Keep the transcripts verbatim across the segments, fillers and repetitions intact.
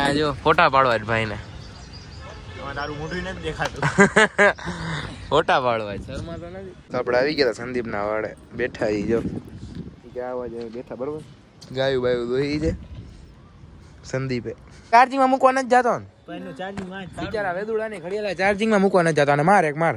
ના જો ફોટા પાડવા જ ભાઈ ને તારું મોઢું નથી દેખાતું ફોટા પાડવા શર્મા તો નથી. તો આપણે આવી ગયા સંદીપ ના વાડે બેઠા ઈ જો આવા જાય બેઠા બરોબર ગાયું બાયું દોહી છે સંદીપે ચાર્જિંગ માં મૂકવા નથી જતો ને ચાર્જિંગ માં બિચારા વેદુડા ની ઘડિયાળ ચાર્જિંગ માં મૂકવા નથી જતો અને માર એક માર.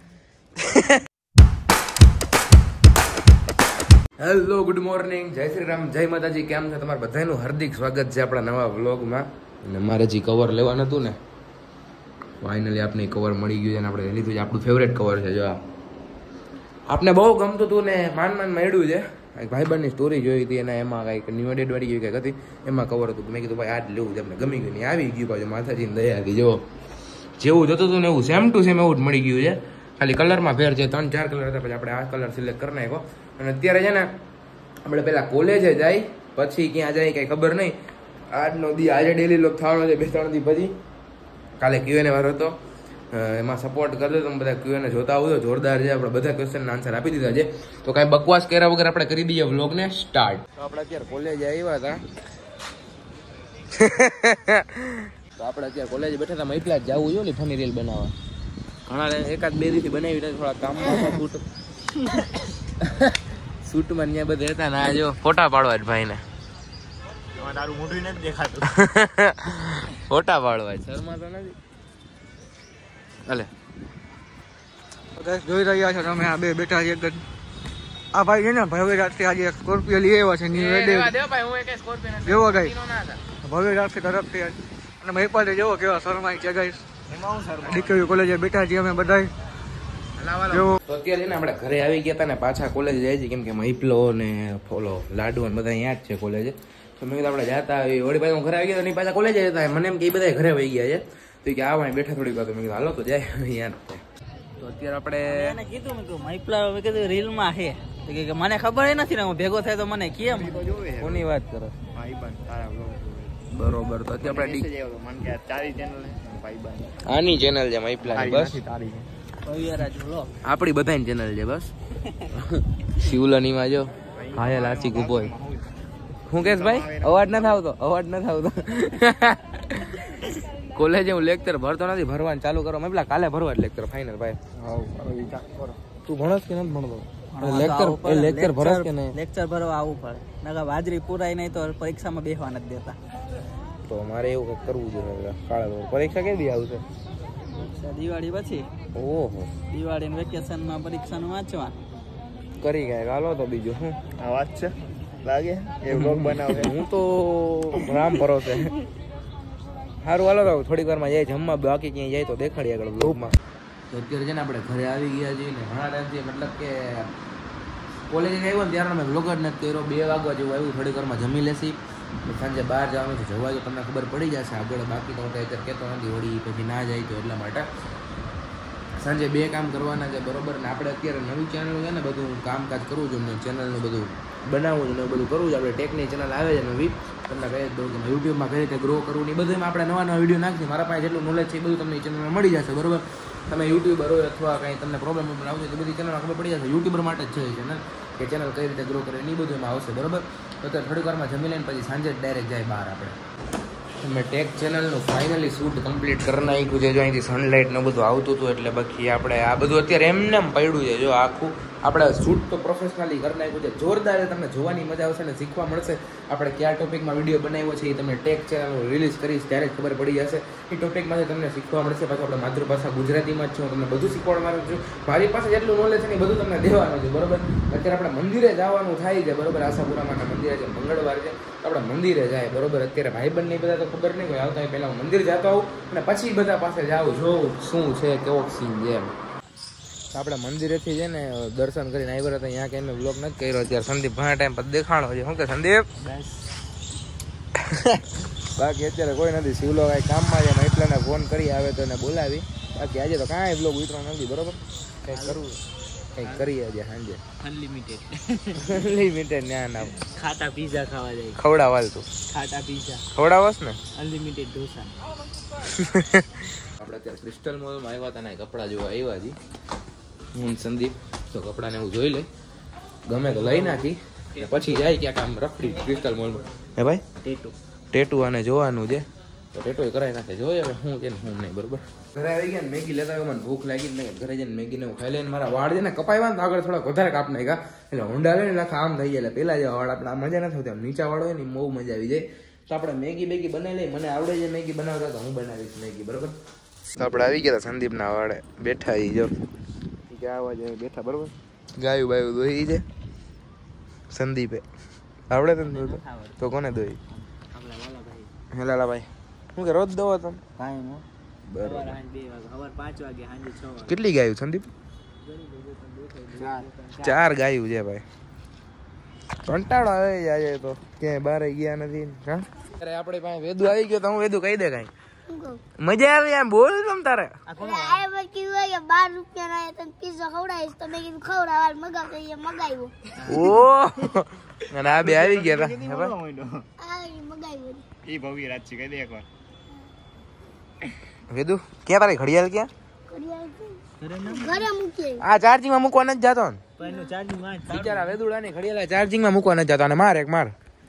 હેલો ગુડ મોર્નિંગ જય શ્રી રામ જય માતાજી. કેમ છે તમારા બધાનું હાર્દિક સ્વાગત છે આપણા નવા વ્લોગમાં. અને મારે જે કવર લેવાનું હતું ને ફાઇનલી આપણે કવર મળી ગયું છે અને આપણે લીધું છે. આપણું ફેવરેટ કવર છે. જો આપણે બહુ ગમતું હતું ને માન માન મળ્યું છે. ભાઈબંધની સ્ટોરી જોઈ હતી અને એમાં કંઈક ન્યુ ડેટ વાળી કંઈક હતી એમાં કવર હતું. મેં કીધું ભાઈ આ જ લેવું છે અમને ગમી ગયું ને આવી ગયું પાછું માતાજીની દયાથી. જો જેવું જોતું હતું ને એવું સેમ ટુ સેમ એવું જ મળી ગયું છે. ખાલી કલરમાં ફેર છે. ત્રણ ચાર કલર હતા પછી આપણે આ કલર સિલેક્ટ કરી નાખ્યો. અને અત્યારે છે ને આપણે પેલા કોલેજે જાય પછી ક્યાં જાય કંઈ ખબર નહીં. આજનો દી આજે ડેલી લોક થવાનો છે બે ત્રણ દી પછી. કાલે ક્યુએનએ વાળો હતો એમાં સપોર્ટ કરજો તમે બધા. ક્યુએનએ જોતા આવો જોરદાર છે. આપણે બધા ક્વેશ્ચનના આન્સર આપી દીધા છે. તો કાંઈ બકવાસ કર્યા વગર આપણે કરી દઈએ વ્લોગને સ્ટાર્ટ. તો આપણે અત્યારે કોલેજે આવ્યા હતા તો આપણે અત્યારે કોલેજે બેઠા હતા. એટલા જ જવું જોઈએ ને ફની રીલ બનાવવા. ઘણા એકાદ બે દિવસથી બનાવી થોડા કામમાં શૂટ શૂટમાં ત્યાં બધા હતા ને આ જો ફોટા પાડવા જ ભાઈ ને તારું મોઢું નથી દેખાતું ફોટા પાડવા શર્મા તો નથી. અલે જોઈ રહ્યા છો તમે આ બે બેઠા છે. આ ભાઈ છે ને ભવ્ય રાતથી આજે સ્કોર્પિયો લઈ આવ્યા છે ન્યુ એડે જેવો ગાઈ ભવ્ય રાતથી તરફથી અને મહિપાલે જેવો કેવા શર્માઈ છે ગાઈસ. દીકરીઓ કોલેજે બેઠા છીએ અમે બધા. તો અત્યારે ને આપણે ઘરે આવી ગયા હતા ને પાછા કોલેજ જાય છે કેમ કે મહિપલો ને ફોલો લાડુ ને બધા અહીંયા જ છે કોલેજે. તો મેં કીધું આપણે જતા આવી વળી પાછા હું ઘરે આવી ગયા પાછા કોલેજે જતા. મને એમ કે એ બધા ઘરે વહી ગયા છે તો કે આવા બેઠા થોડીક વાર. તો મેં કીધું હાલો તો જાય અહીંયા. તો અત્યારે આપણે એને કીધું મેં કીધું મહિપલા મેં કીધું રીલમાં છે તો કે મને ખબર નથી ને હું ભેગો થાય તો મને કેમ કોની વાત કરો બરોબર. તો અત્યારે આની ચેનલ છે મહિપલા બસ આપડી બધાની ચેનલ છે બસ. શિવલાની માં જો હાયલ આશિક ઉભો હું કેસ ભાઈ અવાજ નથી આવતો અવાજ નથી આવતો કોલેજે હું લેક્ચર ભરતો નથી. ભરવાનું ચાલુ કરો મહિપલા કાલે ભરવા લેક્ચર ફાઇનલ ભાઈ. તું ભણસ કે નથી ભણતો લેક્ચર લેક્ચર ભરસ કે નહીં? લેક્ચર ભરવા આવવું પડે નકર હાજરી પુરાય નહીં તો પરીક્ષામાં બેસવા નથી દેતા. તો મારે એવું કંઈક કરવું જોઈએ. કાલે પરીક્ષા કેવી આવશે? દિવાળી પછી. ઓહો દિવાળી વેકેશનમાં પરીક્ષાનું વાંચવા કરી ગયા હાલો. તો બીજું શું આ વાત છે લાગે એ વ્લોગ બનાવે. હું તો રામ ભરોસે સારું હાલો તો થોડીક વારમાં જાય જમવા બાકી ક્યાંય જાય તો દેખાડીએ આગળ વ્લોગમાં. તો અત્યારે છે ને આપણે ઘરે આવી ગયા છીએ ને ઘણા ટાઈમથી મતલબ કે કોલેજ આવ્યો ને ત્યારે અમે વ્લોગ જ નથી કર્યો. બે વાગવા જેવું આવ્યું. થોડીક વારમાં જમી લેશી સાંજે બહાર જવાનું છે જવા તો તમને ખબર પડી જશે આગળ. બાકી તો અત્યારે કહેતો નથી હોળી પછી ના જાય તો એટલા માટે સાંજે બે કામ કરવાના છે બરોબર. ને આપણે અત્યારે નવી ચેનલ છે ને બધું કામકાજ કરવું છે અમને ચેનલનું બધું બનાવવું છે ને બધું કરવું છે. આપણે ટેકની ચેનલ આવે છે નવી તમને કહી દઉં કે યુટ્યુબમાં કઈ રીતે ગ્રો કરવું ને બધું આપણે નવા નવા વિડીયો નાખીએ. મારા પાસે જેટલું નોલેજ છે એ બધું તમને ચેનલમાં મળી જશે બરોબર. તમે યુટ્યુબર હોય અથવા કંઈ તમને પ્રોબ્લેમ આવશે તો બધી ચેનલમાં ખબર પડી જશે. યુટ્યુબર માટે જ છે એ ચેનલ કે ચેનલ કઈ રીતે ગ્રો કરે એ બધું એમાં આવશે બરોબર. તો અત્યારે થોડીક વારમાં જમી લઈને પછી સાંજે જ ડાયરેક્ટ જાય બહાર આપણે. મેં ટેક ચેનલનું ફાઇનલી શૂટ કમ્પ્લીટ કરી નાખ્યું છે. જો અહીંથી સનલાઇટ ને બધું આવતું હતું એટલે બાકી આપણે આ બધું અત્યારે એમને એમ પડ્યું છે. જો આખું આપણે શૂટ તો પ્રોફેશનલી કરી નાખ્યું છે. જોરદાર તમને જોવાની મજા આવશે ને શીખવા મળશે. આપણે કયા ટોપિકમાં વિડીયો બનાવ્યો છે એ તમને ટેક ચેનલ રિલીઝ કરીશ ત્યારે જ ખબર પડી જશે. એ ટોપિકમાંથી તમને શીખવા મળશે. પાછું આપણે માતૃભાષા ગુજરાતીમાં જ છું તમને બધું શીખવાડવાનું છું. મારી પાસે જેટલું નોલેજ છે ને એ બધું તમને દેવાનું છે બરોબર. અત્યારે આપણે મંદિરે જવાનું થાય છે બરોબર. આશાપુરામાં મંદિરે છે મંગળવાર છે તો આપણે મંદિરે જાય બરોબર. અત્યારે ભાઈબંધ નહીં બધા તો ખબર નહીં હોય આવતા પહેલાં હું મંદિર જતો આવું અને પછી બધા પાસે જાઉં જોઉં શું છે કેવો સીન છે એમ. આપણે મંદિરેથી છે ને દર્શન કરીને આવ્યા હતા. અહીંયા કંઈ મેં બ્લોગ નથી કર્યો. અત્યારે સંદીપ ઘણા ટાઈમ પછી દેખાણો છે. શું કે સંદીપ બાકી અત્યારે કોઈ નથી. શિવલો કાંઈ કામમાં છે એટલાને ફોન કરી આવે તો એને બોલાવી. બાકી આજે તો કાંઈ બ્લોગ ઉતરવાનો નથી બરોબર. કંઈક કરવું કંઈક કરીએ આજે સાંજે અનલિમિટેડ અનલિમિટેડ ના ના ખાટા પીઝા ખાવા જાય. ખવડાવાલ તું ખાટા પીઝા ખવડાવસ ને અનલિમિટેડ ઢોસા. આપણે અત્યારે ક્રિસ્ટલ મોલમાં આવ્યા હતા ને કપડાં જોવા આવ્યા છીએ હું સંદીપ. તો કપડાને હું જોઈ લઈ ગમે તો લઈ નાખી પછી જાય ક્યાંક આમ રખડી ક્રિસ્ટલ મોલમાં. હે ભાઈ ટેટુ ટેટુ આને જોવાનું છે તો ટેટો કરાવી નાખે જોઈએ હવે હું છે ને હું નહીં બરોબર. ઘરે આવી ગયા ને મેગી લેતા આવ્યો, મને ભૂખ લાગી ને ઘરે જઈને મેગીને હું ખાઈ લઈને મારા વાળ છે ને કપાવ્યા ને આગળ થોડા વધારે કાપ નાખ્યા એટલે ઊંડા લે ને આખા આમ થઈ જાય. એટલે પેલા જેવા વાળ આપણે મજા નથી આવતી, નીચા વાળો હોય ને બહુ મજા આવી જાય. તો આપણે મેગી બેગી બનાવી લઈએ, મને આવડે છે મેગી બનાવતા તો હું બનાવીશ મેગી બરોબર. તો આપણે આવી ગયા સંદીપના વાળે બેઠા ઈ જો આવા જાય બેઠા બરોબર. ગાયું બાયું દોઈ છે સંદીપે, આવડે તને તો કોને દોઈ? હેલાલા ભાઈ શું કે રોજ દો તમે? કેટલી ગાયું સંદીપ? ચાર ગાયું છે ભાઈ. કંટાળો આવે જાય તો ક્યાંય બહાર ગયા નથી. અરે આપણે પાસે વેદુ આવી ગયો તો હું વેદુ કહી દે કઈ મજા આવી એમ બોલ તમ તારે. બાર રૂપિયા તને પીઝા ખવડાવીશ તો મેં કીધું ખવડાવવા મગાવ મગાવ્યો. ઓ અને આ બે આવી ગયા હતા. વેદુ ક્યાં તારી ઘડિયાળ ક્યાં? ઘરે મૂકી આ ચાર્જિંગ માં મૂકવા નથી જતો ને બિચારા વેદુડાની ઘડિયાળ ચાર્જિંગ માં મૂકવા નથી જતો. અને માર એક માર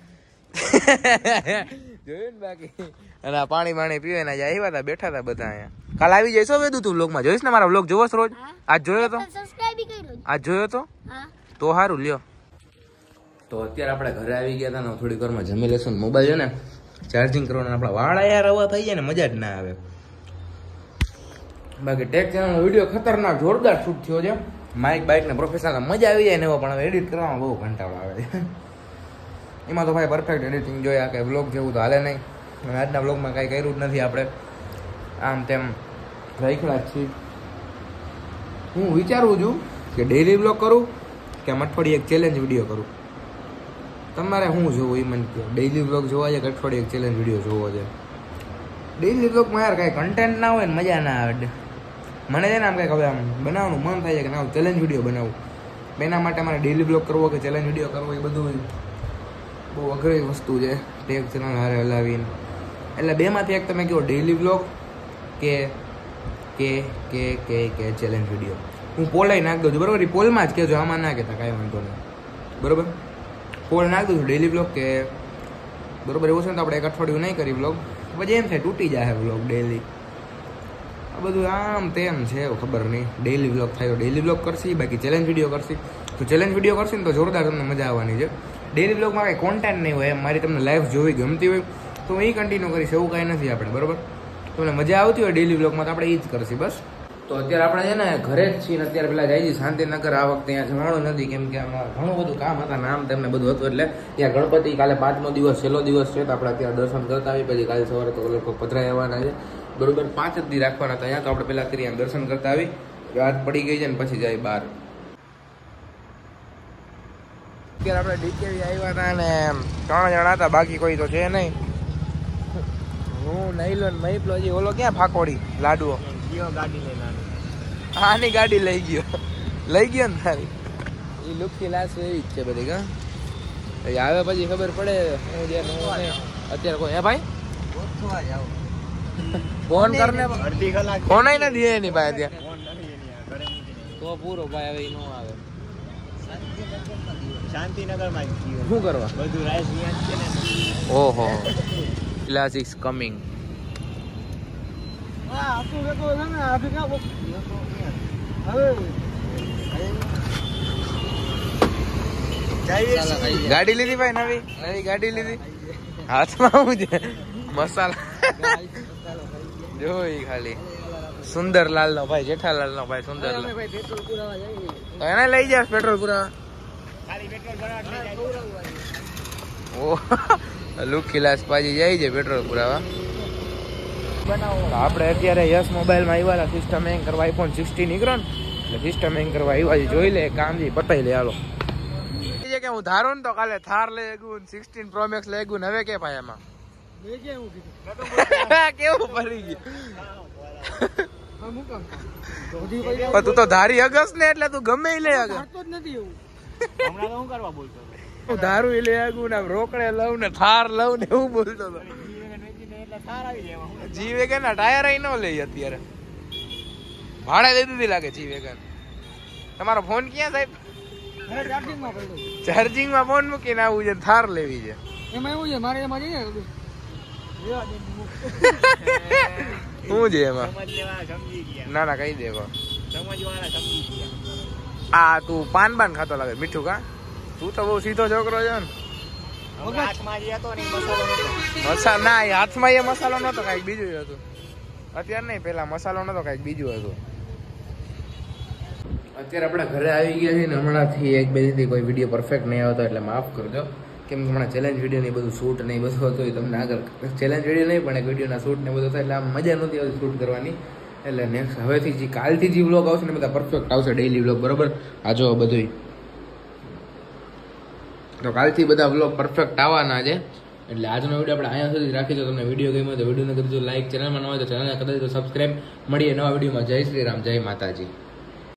જોયું ને બાકી. અને આ પાણી પાણી પીવે ને આવ્યા હતા બેઠા હતા બધા અહીંયા. કાલ આવી જઈશો વેદુ તું વ્લોગ માં જોઈશ ને? મારા વ્લોગ જોવો રોજ? આજ જોયો તો? આજ જોયો તો? તો સારું લ્યો. તો અત્યારે આપણે ઘરે આવી ગયા હતા ને થોડીક વારમાં જમી લેશું. મોબાઈલ છે ને ચાર્જિંગ કરવાના આપણા વાળા યાર રવા થઈ જાય ને મજા જ ના આવે. બાકી ટેક ચેનલનો વિડીયો ખતરનાક જોરદાર શૂટ થયો છે. માઇક બાઇક ને પ્રોફેશનલ મજા આવી જાય ને એવો, પણ એડિટ કરવામાં બહુ કંટાળો આવે છે. એમાં તો ભાઈ પરફેક્ટ એડિટિંગ જોઈએ, કે વ્લોગ જેવું તો હાલે નહીં. અને આજના વ્લોગમાં કાંઈ કર્યું જ નથી આપણે, આમ તેમ રાખ્યા જ છીએ. હું વિચારું છું કે ડેઈલી વ્લોગ કરું કે અઠવાડિયે એક ચેલેન્જ વિડીયો કરું. તમારે શું જોવું એ મને કહો. ડેઈલી વ્લોગ જોવા છે કે અઠવાડિયે એક ચેલેન્જ વિડીયો જોવો છે? ડેઈલી વ્લોગમાં યાર કાંઈ કન્ટેન્ટ ના હોય ને મજા ના આવે. મને છે ને આમ કંઈક હવે આમ બનાવવાનું મન થાય છે કે ના ચેલેન્જ વિડીયો બનાવું. એના માટે મારે ડેઈલી વ્લોગ કરવો કે ચેલેન્જ વિડીયો કરવો એ બધું બહુ અઘરી વસ્તુ છે ટેક ચેનલ હારે હલાવીને. એટલે બેમાંથી એક તમે કહો ડેઈલી વ્લોગ કે કે કે કે કે ચેલેન્જ વિડીયો. હું પોલ નાખી દઉં છું બરાબર. એ પોલમાં જ કહેજો, આમાં ના કહેતા કાંઈ વાંધો નહીં બરાબર. પોલ નાખી દઉં છું ડેઈલી વ્લોગ કે બરાબર. એવું છે ને તો આપણે એક અઠવાડિયું નહીં કરી વ્લોગ, પછી એમ થાય તૂટી જાય વ્લોગ ડેઈલી. આ બધું આમ તેમ છે એવું ખબર નહીં. ડેઈલી વ્લોગ થાય તો ડેઈલી વ્લોગ કરશી, બાકી ચેલેન્જ વિડીયો કરશી તો ચેલેન્જ વિડીયો કરશી ને તો જોરદાર તમને મજા આવવાની છે. ડેઈલી વ્લોગમાં કાંઈ કોન્ટેન્ટ નહીં હોય, એમ મારી તમને લાઈફ જોવી ગમતી હોય તો હું એ કન્ટિન્યુ કરીશ, એવું કાંઈ નથી આપણે બરાબર. તમને મજા આવતી હોય ડેઈલી વ્લોગમાં તો આપણે એ જ કરશી બસ. તો અત્યારે આપણે છે ને ઘરે જ છીએ ને અત્યારે પેલા જાય છે શાંતિનગર. આ વખતે અહીંયા જવાનું નથી કેમ કે આમાં ઘણું બધું કામ હતા, નામ તેમને બધું હતું. એટલે ત્યાં ગણપતિ કાલે પાંચમો દિવસ છેલ્લો દિવસ છે તો આપણે અત્યારે દર્શન કરતા આવી. પછી કાલે સવારે તો લોકો પધરાઈ આવવાના છે બરોબર. પાંચ જ દી રાખવાના હતા અહીંયા, તો આપણે પેલા અત્યારે દર્શન કરતા આવી. રાત પડી ગઈ છે ને પછી જાય બહાર. અત્યારે આપણે ડીકેવી આવ્યા હતા ને ત્રણ જણા હતા, બાકી કોઈ તો છે નહીં. હું નહીલો ને મહીપલો હજી ઓલો ક્યાં ફાકોડી લાડુઓ ગાડી લઈને આની ગાડી લઈ ગયો લઈ ગયો ને તારી એ લુકની લાશ એવી જ છે બધી. કા આવે પછી ખબર પડે હું જે અત્યારે કોઈ હે ભાઈ ફોન કરને અડધી કલાક ફોન આઈ નથી એની પાસે ત્યાં તો પૂરો ભાઈ હવે નો આવે. શાંતિનગર માં શું કરવા બધું રાઈસ છે ને. ઓહો ક્લાસિક્સ કમિંગ. ગાડી લીધી ભાઈ, નવી નવી ગાડી લીધી. હાથમાં શું છે? મસાલા જોઈ ખાલી. સુંદરલાલ નો ભાઈ, જેઠાલાલ નો ભાઈ સુંદરલાલ. તો એને લઈ જાય પેટ્રોલ પુરાવા. ઓ લુકી લાસ પાજી જાય છે પેટ્રોલ પુરાવા. આપણે અત્યારે યસ મોબાઈલમાં આવ્યા સિસ્ટમ હેંગ કરવા. આઈફોન સિક્સટી નીકળો ને એટલે સિસ્ટમ હેંગ કરવા આવ્યા. જોઈ લે કામ જી પતાઈ લે. હાલો કે હું ધારું ને તો કાલે થાર લઈ ગયું, સિક્સટીન પ્રો મેક્સ લઈ ગયું. હવે કે ભાઈ એમાં કેવું પડી ગયું? તું તો ધારી અગસ ને એટલે તું ગમે લે અગસ. હું ધારું લે આગું ને રોકડે લઉં ને થાર લઉં ને એવું બોલતો હતો. જી વેગન ના ટાયર ન લઈ અત્યારે ભાડે દઈ દીધી લાગે જી વેગન. તમારો ફોન ક્યાં સાહેબ? ચાર્જિંગ માં ફોન મૂકીને આવું છે, થાર લેવી છે. એમાં એવું છે મારે એમાં જઈએ શું છે એમાં? ના ના કહી દેવો. આ તું પાન પાન ખાતો લાગે મીઠું કા? તું તો બહુ સીધો છોકરો છે ને. મસાલો ના એ હાથમાં એ મસાલો નતો, કઈક બીજું હતું. અત્યારે નહીં, પેલા મસાલો નતો, કઈક બીજું હતું. અત્યારે આપણા ઘરે આવી ગયા છે ને હમણાંથી એક બે થી કોઈ વિડીયો પરફેક્ટ નહીં આવતો એટલે માફ કરજો. કેમ કે હમણાં ચેલેન્જ વિડીયો ને બધું શૂટ ને બધું હતું, તમને આગળ ચેલેન્જ વિડીયો નહીં પણ એક વિડીયોના શૂટ ને બધું થાય એટલે આમ મજા નહોતી આવતી શૂટ કરવાની. એટલે નેક્સ્ટ હવેથી જે કાલથી જે વ્લોગ આવશે ને બધા પરફેક્ટ આવશે, ડેઈલી વ્લોગ. બરોબર? આ જો બધું તો કાલથી બધા વ્લોગ પરફેક્ટ આવવાના છે. એટલે આજનો વિડીયો આપણે અહીંયા સુધી રાખી દો. તમને વિડીયો ગમ્યો તો વિડીયોને કરજો લાઈક, ચેનલમાં ન હોય તો ચેનલને કરી દો સબસ્ક્રાઈબ. મળીએ નવા વિડીયોમાં. જય શ્રી રામ, જય માતાજી.